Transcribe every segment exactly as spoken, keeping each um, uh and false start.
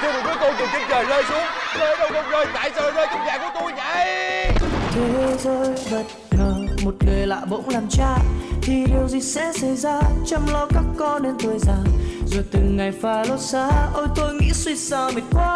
sao một đứa con từ trên trời rơi xuống? Rơi đâu không rơi, tại sao rơi trong nhà của tôi vậy? Thế giới bất ngờ một người lạ bỗng làm cha, thì điều gì sẽ xảy ra? Chăm lo các con đến tuổi già, rồi từng ngày pha lối xa. Ôi tôi nghĩ suy sao mệt quá.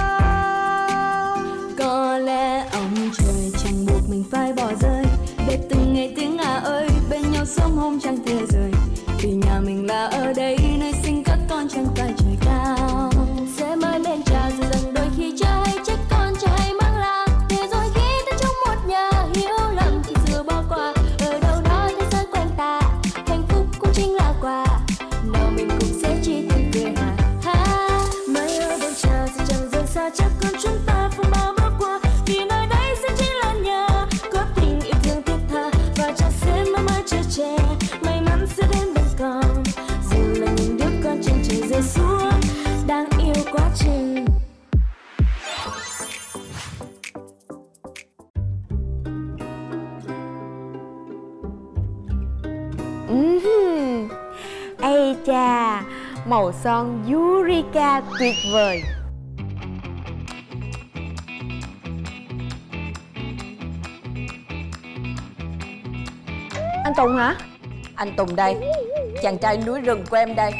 Có lẽ ông trời chẳng buộc mình phải bỏ rơi, để từng ngày tiếng à ơi bên nhau sống hôm trăng tia rời. Vì nhà mình là ở đây, nơi sinh các con trên vai trời cao. Sẽ mới lên trà rồi dần đôi khi cha hay trách con, cha hay mang la. Để rồi khi ta trong một nhà hiểu lầm thì giờ bỏ qua. Ở đâu đó thế giới quanh ta, hạnh phúc cũng chính là quà. Nào mình cùng sẽ chỉ thêm cười hà ha. Mới ở bên trà rồi chẳng rời xa, chắc con chúng ta không bao bước qua. Vì nơi đây sẽ chỉ là nhà, có tình yêu thương thiết tha, và cha sẽ mãi mãi chờ che. May mắn sẽ đến bên con, dù là những đứa con trên trời rơi xuống, đáng yêu quá chừng. Ừm, ây cha, màu son Eureka tuyệt vời. Anh Tùng hả? Anh Tùng đây, chàng trai núi rừng của em đây.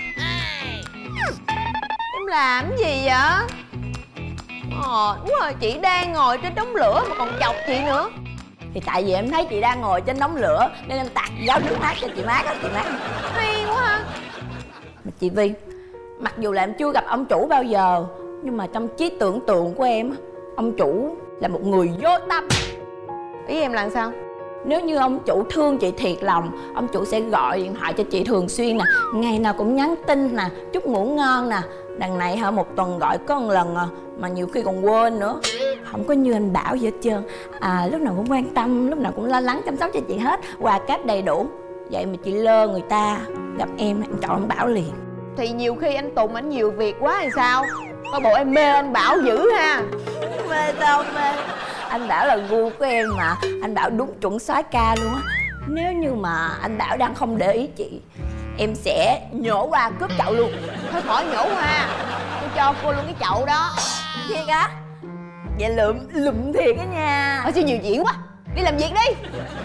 Em làm gì vậy? Ờ, đúng rồi, chị đang ngồi trên đống lửa mà còn chọc chị nữa. Thì tại vì em thấy chị đang ngồi trên đống lửa nên em tạt gáo nước mát cho chị mát á, chị mát. Hay quá ha. Mà chị Vi, mặc dù là em chưa gặp ông chủ bao giờ, nhưng mà trong trí tưởng tượng của em, ông chủ là một người vô tâm. Ý em là sao? Nếu như ông chủ thương chị thiệt lòng, ông chủ sẽ gọi điện thoại cho chị thường xuyên nè, ngày nào cũng nhắn tin nè, chúc ngủ ngon nè. Đằng này hả, một tuần gọi có một lần à, mà nhiều khi còn quên nữa. Không có như anh Bảo gì hết trơn. À, lúc nào cũng quan tâm, lúc nào cũng lo lắng chăm sóc cho chị hết, quà cáp đầy đủ. Vậy mà chị lơ người ta. Gặp em, em chọn anh Bảo liền. Thì nhiều khi anh Tùng anh nhiều việc quá thì sao? Coi bộ em mê anh Bảo dữ ha. Mê sao mê. Anh Bảo là gu của em mà. Anh Bảo đúng chuẩn soái ca luôn á. Nếu như mà anh Bảo đang không để ý chị, em sẽ nhổ qua cướp chậu luôn. Thôi khỏi nhổ hoa, tôi cho cô luôn cái chậu đó. Thiệt á? Vậy lượm, lụm thiệt á nha. Ở chứ nhiều chuyện quá, đi làm việc đi.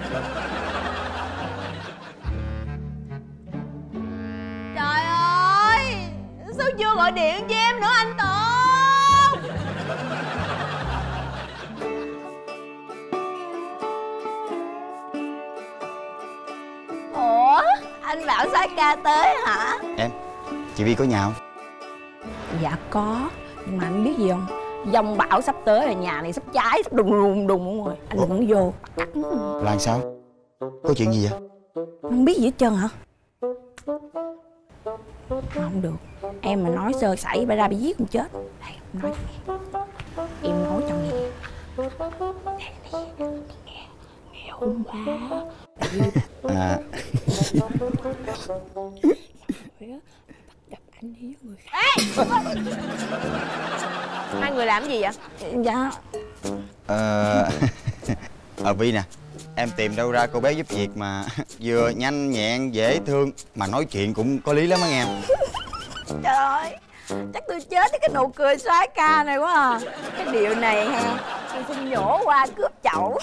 Trời ơi, sao chưa gọi điện cho em nữa anh Tùng? Ủa, anh Bảo soái ca tới hả? Em, chị Vi có nhà không? Dạ có, nhưng mà anh biết gì không? Dông bão sắp tới rồi, nhà này sắp cháy, sắp đùng đùng đùng rồi. Anh đừng có vô. Là sao? Có chuyện gì vậy? Không biết gì hết trơn hả? Không được, em mà nói sơ sẩy bà ra bị giết con chết. Đây, em nói cho nghe. Em nói cho nghe. Đây, đây, nghe. Nghe hôm qua. À. Gặp anh với người khác. Ê! Hai người làm gì vậy? Dạ. Ờ... Ờ Vi nè, em tìm đâu ra cô bé giúp việc mà vừa nhanh nhẹn, dễ thương, mà nói chuyện cũng có lý lắm á nghe. Trời ơi, chắc tôi chết với cái nụ cười soái ca này quá à. Cái điệu này ha, tôi xin nhổ qua cướp chậu.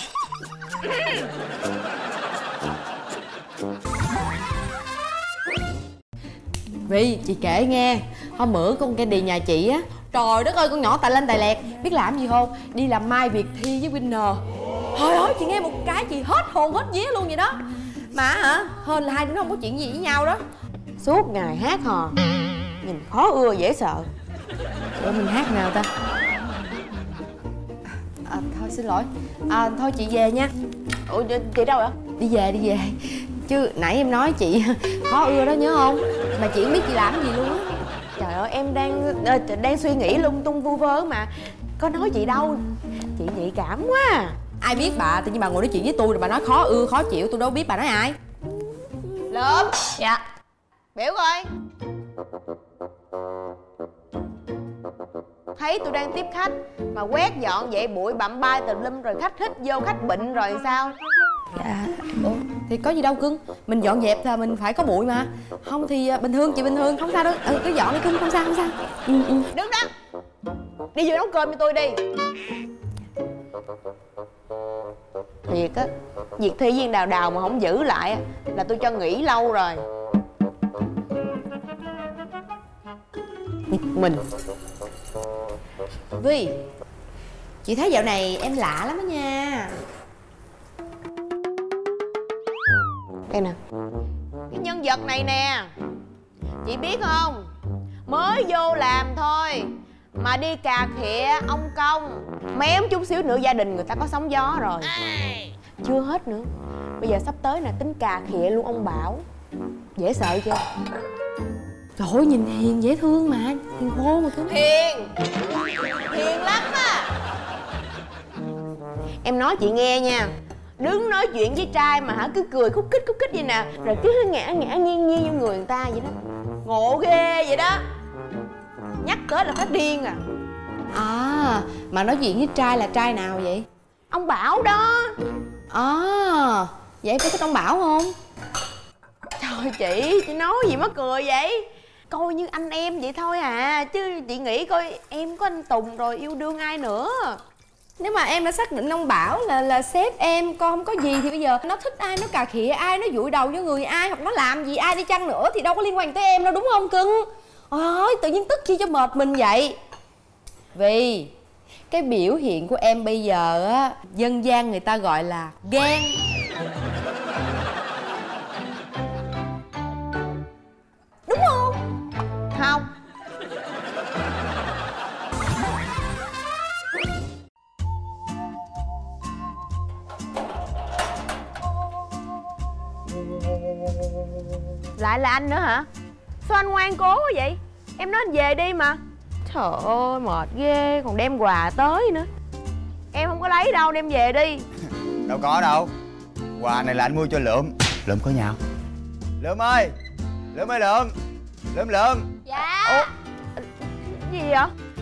Vi, chị kể nghe. Hôm bữa con cái đi nhà chị á, trời đất ơi, con nhỏ tài lên tài lẹt. Biết làm gì không? Đi làm mai Việt Thi với Winner. Trời ơi, chị nghe một cái chị hết hồn hết vía luôn vậy đó. Mà hả, hên là hai đứa nó không có chuyện gì với nhau đó. Suốt ngày hát hò, nhìn khó ưa dễ sợ. Ủa mình hát nào ta? À, thôi xin lỗi. À, thôi chị về nha. Ủa chị đâu vậy? Đi về đi về. Chứ nãy em nói chị khó ưa đó nhớ không? Mà chị không biết chị làm gì luôn á. Trời ơi, em đang đang suy nghĩ lung tung vu vơ mà. Có nói chị đâu. Chị nhạy cảm quá. Ai biết bà, tự nhiên bà ngồi nói chuyện với tôi rồi bà nói khó ưa khó chịu, tôi đâu biết bà nói ai. Lượm. Dạ. Biểu coi. Thấy tôi đang tiếp khách mà quét dọn vậy bụi bặm bay tùm lum, rồi khách hít vô khách bệnh rồi sao? Dạ. Ủa, thì có gì đâu cưng. Mình dọn dẹp là mình phải có bụi mà. Không thì bình thường, chị bình thường, không sao đâu. Ừ, cứ dọn đi cưng, không sao, không sao. Ừ, ừ. Đứng đó. Đi vô nấu cơm cho tôi đi. Thiệt á, việc thi viên Đào Đào mà không giữ lại là tôi cho nghỉ lâu rồi. Mình Vi, chị thấy dạo này em lạ lắm đó nha. Đây nè, cái nhân vật này nè, chị biết không, mới vô làm thôi mà đi cà khịa ông công, mém chút xíu nữa gia đình người ta có sóng gió rồi. Chưa hết nữa, bây giờ sắp tới nè tính cà khịa luôn ông Bảo. Dễ sợ chưa? Trời ơi, nhìn hiền dễ thương mà, hiền khô mà cứ. Hiền, hiền lắm á. Em nói chị nghe nha, đứng nói chuyện với trai mà hả cứ cười khúc khích khúc khích vậy nè, rồi cứ ngã ngã nghiêng nghiêng vô người người ta vậy đó, ngộ ghê vậy đó. Nhắc tới là phát điên à. À, mà nói chuyện với trai là trai nào vậy? Ông Bảo đó. À, vậy em có thích ông Bảo không? Trời chị, chị nói gì mắc cười vậy? Coi như anh em vậy thôi à, chứ chị nghĩ coi em có anh Tùng rồi yêu đương ai nữa. Nếu mà em đã xác định ông Bảo là là sếp em, con không có gì thì bây giờ nó thích ai, nó cà khịa ai, nó dụi đầu vô người ai, hoặc nó làm gì ai đi chăng nữa thì đâu có liên quan tới em đâu, đúng không cưng? Ôi, tự nhiên tức chi cho mệt mình vậy. Vì cái biểu hiện của em bây giờ á, dân gian người ta gọi là ghen. Đúng không? Không. Lại là anh nữa hả? Sao anh ngoan cố quá vậy? Em nói anh về đi mà. Trời ơi mệt ghê, còn đem quà tới nữa. Em không có lấy đâu, đem về đi. Đâu có đâu. Quà này là anh mua cho Lượm. Lượm có nhà không? Lượm ơi, Lượm ơi Lượm, Lượm Lượm. Dạ. Ủa, gì vậy?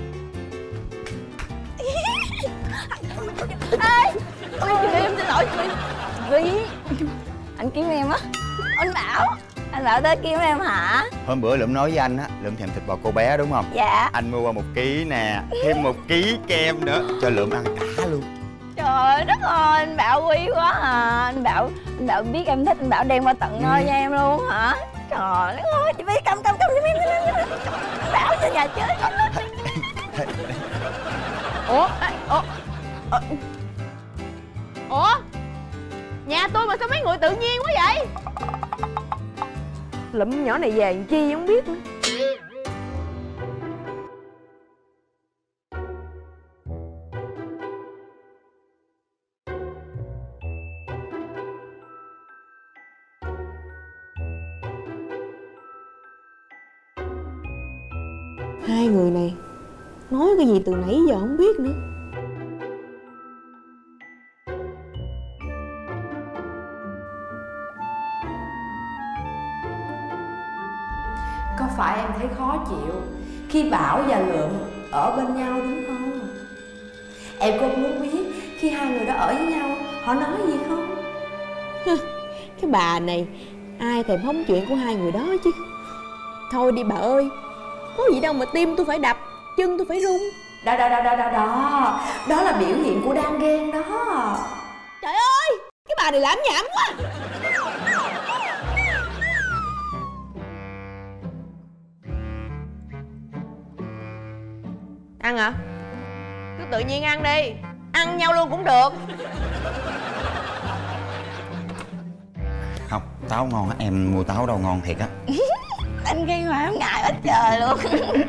Ê, ôi chị, em xin lỗi chị. Vi, anh kiếm em á. Anh Bảo, anh Bảo tới kiếm em hả? Hôm bữa Lượm nói với anh á, Lượm thèm thịt bò cô bé đúng không? Dạ. Anh mua qua một ký nè, thêm một ký kem nữa cho Lượm ăn cả luôn. Trời đất ơi, anh Bảo quý quá à. Anh Bảo, anh Bảo biết em thích, anh Bảo đem qua tận nơi cho em luôn hả? Trời đất ơi, chị biết cầm cầm cầm cho em. Anh Bảo cho nhà chơi. Ủa, ủa, ủa, ủa, nhà tôi mà sao mấy người tự nhiên quá vậy? Lụm nhỏ này về làm chi không biết nữa. Hai người này nói cái gì từ nãy giờ không biết nữa. Có phải em thấy khó chịu khi Bảo và Lượm ở bên nhau đúng không? Em có muốn biết khi hai người đó ở với nhau họ nói gì không? Cái bà này ai thèm hóng chuyện của hai người đó chứ. Thôi đi bà ơi, có gì đâu mà tim tôi phải đập, chân tôi phải run. Đó đó đó đó đó đó Đó là biểu hiện của đang ghen đó. Trời ơi, cái bà này lãm nhảm quá. Ăn hả? Cứ tự nhiên ăn đi, ăn nhau luôn cũng được. Không, táo ngon á, em mua táo đâu ngon thiệt á. Anh ghen mà em ngại ít trời luôn.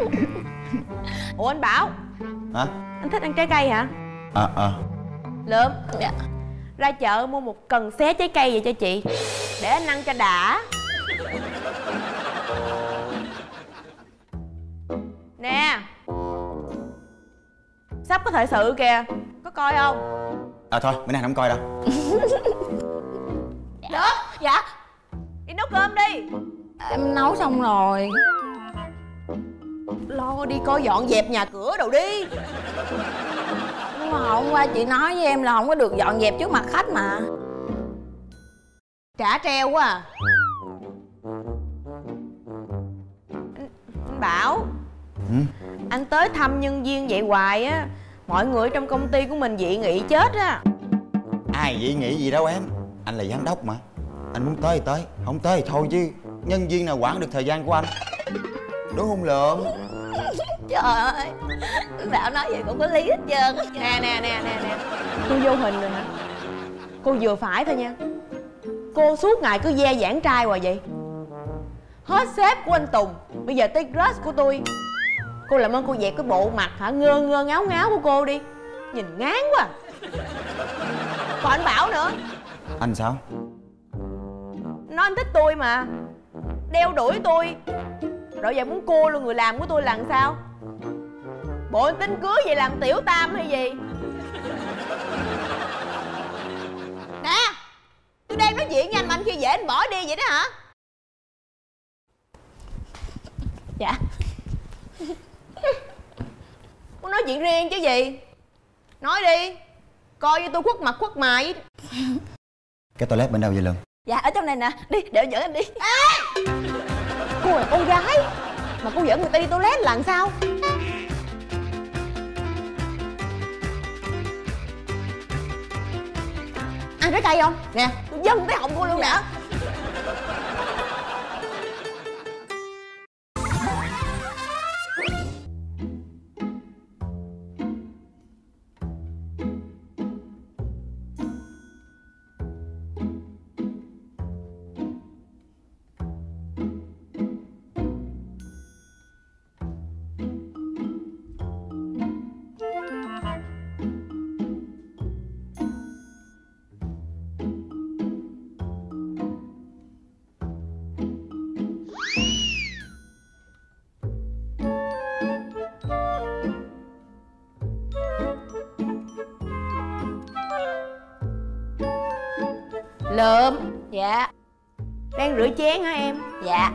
Ủa anh Bảo, Hả? anh thích ăn trái cây hả? Ờ, ờ. Lượm, Dạ. ra chợ mua một cần xé trái cây về cho chị, để anh ăn cho đã. Nè, sắp có thời sự kìa, có coi không? À thôi, bữa nay không coi đâu. Được, Dạ. đi nấu cơm đi. Em nấu xong rồi. Lo đi coi dọn dẹp nhà cửa đồ đi. Nhưng mà hôm qua chị nói với em là không có được dọn dẹp trước mặt khách mà. Trả treo quá à. Anh, anh Bảo, Ừ? Anh tới thăm nhân viên vậy hoài á, mọi người trong công ty của mình dị nghị chết á. Ai vậy nghĩ gì đâu em. Anh là giám đốc mà. Anh muốn tới thì tới, không tới thì thôi chứ. Nhân viên nào quản được thời gian của anh. Đúng không Lượng? Trời ơi, Bảo nói vậy cũng có lý hết trơn. Nè nè nè nè nè, tôi vô hình rồi hả? Cô vừa phải thôi nha. Cô suốt ngày cứ ve giảng trai hoài vậy. Hết sếp của anh Tùng, bây giờ tới crush của tôi. Cô làm ơn cô dẹp cái bộ mặt hả ngơ ngơ ngáo ngáo của cô đi. Nhìn ngán quá. Còn anh Bảo nữa. Anh sao? Nói anh thích tôi mà, đeo đuổi tôi, rồi giờ muốn cô luôn người làm của tôi là làm sao? Bộ anh tính cưới vậy làm tiểu tam hay gì? Nè, tôi đang nói chuyện với anh mà anh kia dễ anh bỏ đi vậy đó hả? Dạ. Muốn nói chuyện riêng chứ gì? Nói đi, coi như tôi khuất mặt khuất mày. Cái toilet bên đâu vậy Lượng? Dạ ở trong này nè, đi để dẫn em đi. À, cô là con gái mà cô dẫn người ta đi toilet là làm sao? Ăn trái cây không? Nè, tôi dâng cái họng cô luôn nè. Lượm. Dạ. Đang rửa chén hả em? Dạ.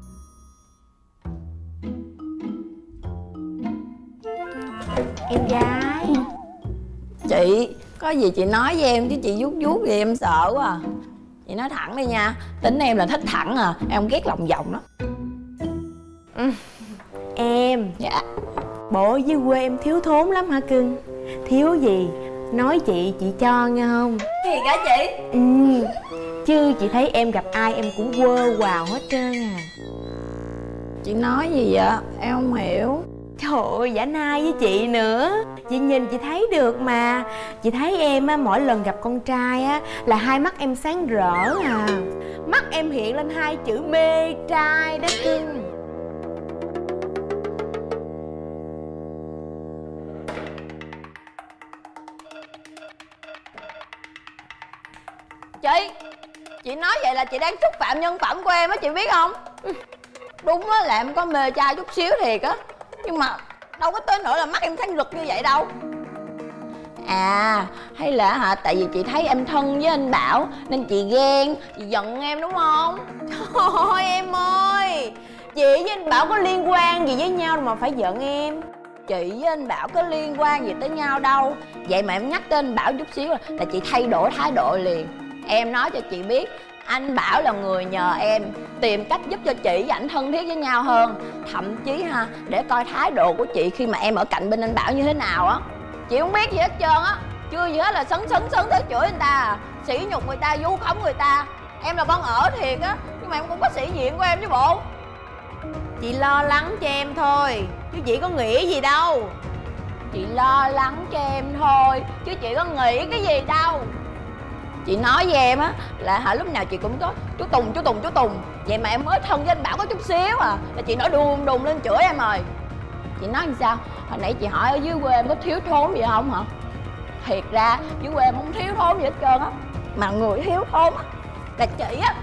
Em gái. Chị, có gì chị nói với em chứ chị vuốt vuốt gì em sợ quá à. Chị nói thẳng đi nha, tính em là thích thẳng à, em ghét lòng vòng đó. Ừ. Em. Dạ. Bộ dưới quê em thiếu thốn lắm hả cưng? Thiếu gì nói chị, chị cho nghe không? Gì cả chị? Ừ. Chứ chị thấy em gặp ai em cũng quơ quào hết trơn à. Chị nói gì vậy? Em không hiểu. Trời ơi, giả nai với chị nữa. Chị nhìn chị thấy được mà. Chị thấy em á, mỗi lần gặp con trai á là hai mắt em sáng rỡ à. Mắt em hiện lên hai chữ mê trai đó cưng. Chị, chị nói vậy là chị đang xúc phạm nhân phẩm của em á, chị biết không? Đúng á là em có mê trai chút xíu thiệt á, nhưng mà đâu có tới nỗi là mắt em sáng rực như vậy đâu. À, hay là hả, tại vì chị thấy em thân với anh Bảo nên chị ghen, chị giận em đúng không? Thôi em ơi, chị với anh Bảo có liên quan gì với nhau mà phải giận em? Chị với anh Bảo có liên quan gì tới nhau đâu. Vậy mà em nhắc tên anh Bảo chút xíu là chị thay đổi thái độ liền. Em nói cho chị biết, anh Bảo là người nhờ em tìm cách giúp cho chị và ảnh thân thiết với nhau hơn. Thậm chí ha, để coi thái độ của chị khi mà em ở cạnh bên anh Bảo như thế nào á. Chị không biết gì hết trơn á. Chưa gì hết là sấn sấn sấn tới chửi người ta à. Sỉ nhục người ta, vu khống người ta. Em là con ở thiệt á, nhưng mà em cũng có sĩ diện của em chứ bộ. Chị lo lắng cho em thôi, chứ chị có nghĩ gì đâu. Chị lo lắng cho em thôi, chứ chị có nghĩ cái gì đâu. Chị nói với em á là hả, lúc nào chị cũng có chú Tùng, chú Tùng, chú Tùng. Vậy mà em mới thân với anh Bảo có chút xíu à là chị nói đùng đùng lên chửi em rồi. Chị nói làm sao? Hồi nãy chị hỏi ở dưới quê em có thiếu thốn gì không hả? Thiệt ra dưới quê em không thiếu thốn gì hết trơn á. Mà người thiếu thốn á là chị á.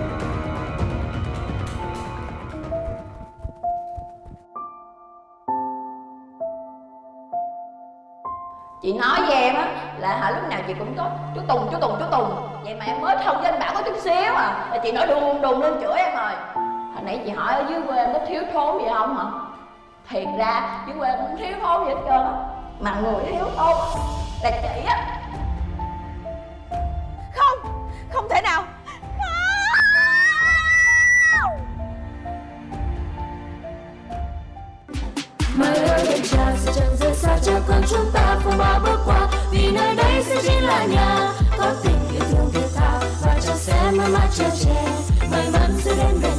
Chị nói với em á là hả, lúc nào chị cũng có chú Tùng, chú Tùng, chú Tùng. Vậy mà em mới thân với anh Bảo có chút xíu à là chị nói đùng đùng lên chửi em rồi. Hồi nãy chị hỏi ở dưới quê em có thiếu thốn gì không hả? Thiệt ra dưới quê em không thiếu thốn gì hết trơn á. Mà người thiếu thốn là chị á. Không, không thể nào. My love chúng ta phong ba bước qua, vì nơi đây sẽ chính là nhà. Có tình yêu thương thiết tha và cho sẽ mãi mãi chờ che, may mắn sẽ đến bên